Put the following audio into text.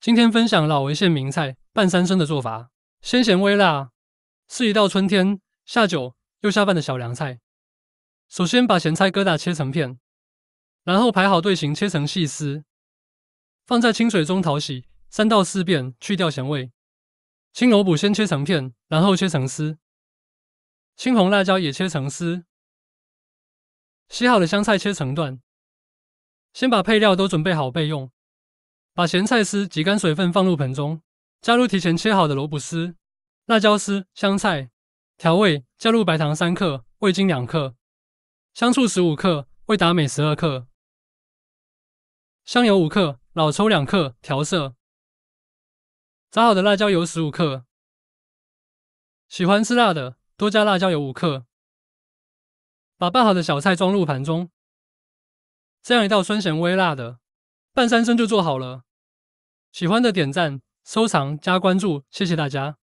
今天分享老潍县名菜拌三生的做法，鲜咸微辣，是一道春天下酒又下饭的小凉菜。首先把咸菜疙瘩切成片，然后排好队形切成细丝，放在清水中淘洗3到4遍，去掉咸味。青萝卜先切成片，然后切成丝。青红辣椒也切成丝。洗好的香菜切成段。先把配料都准备好备用。把咸菜丝挤干水分放入盆中，加入提前切好的萝卜丝、辣椒丝、香菜。调味加入白糖3克、味精2克、香醋15克、味达美12克、香油5克、老抽2克调色。炸好的辣椒油15克。喜欢吃辣的，多加辣椒油5克。把拌好的小菜装入盘中。这样一道酸咸微辣的拌三生就做好了。喜欢的点赞、收藏、加关注，谢谢大家。